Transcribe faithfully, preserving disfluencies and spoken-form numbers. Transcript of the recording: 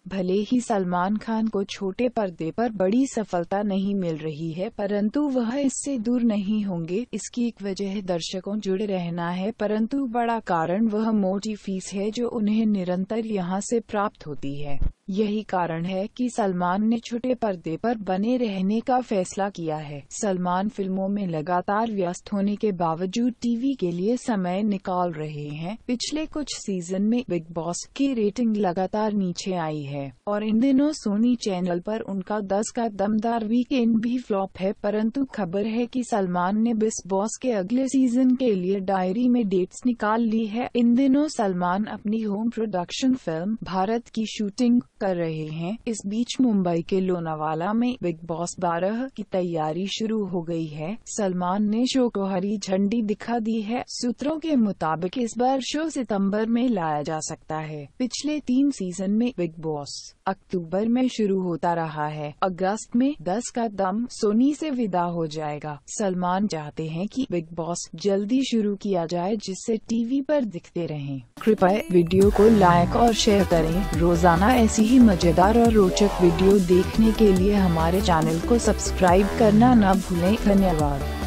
भले ही सलमान खान को छोटे पर्दे पर बड़ी सफलता नहीं मिल रही है, परंतु वह इससे दूर नहीं होंगे। इसकी एक वजह दर्शकों जुड़े रहना है, परंतु बड़ा कारण वह मोटी फीस है जो उन्हें निरंतर यहां से प्राप्त होती है। यही कारण है कि सलमान ने छोटे पर्दे पर बने रहने का फैसला किया है। सलमान फिल्मों में लगातार व्यस्त होने के बावजूद टीवी के लिए समय निकाल रहे हैं। पिछले कुछ सीजन में बिग बॉस की रेटिंग लगातार नीचे आई है और इन दिनों सोनी चैनल पर उनका दस का दमदार वीकेंड भी फ्लॉप है, परंतु खबर है कि सलमान ने बिग बॉस के अगले सीजन के लिए डायरी में डेट्स निकाल ली है। इन दिनों सलमान अपनी होम प्रोडक्शन फिल्म भारत की शूटिंग कर रहे हैं। इस बीच मुंबई के लोनावाला में बिग बॉस बारह की तैयारी शुरू हो गई है। सलमान ने शो को हरी झंडी दिखा दी है। सूत्रों के मुताबिक इस बार शो सितंबर में लाया जा सकता है। पिछले तीन सीजन में बिग बॉस अक्टूबर में शुरू होता रहा है। अगस्त में दस का दम सोनी से विदा हो जाएगा। सलमान चाहते हैं कि बिग बॉस जल्दी शुरू किया जाए जिससे टीवी पर दिखते रहें। कृपया वीडियो को लाइक और शेयर करें। रोजाना ऐसी ही मजेदार और रोचक वीडियो देखने के लिए हमारे चैनल को सब्सक्राइब करना न भूलें। धन्यवाद।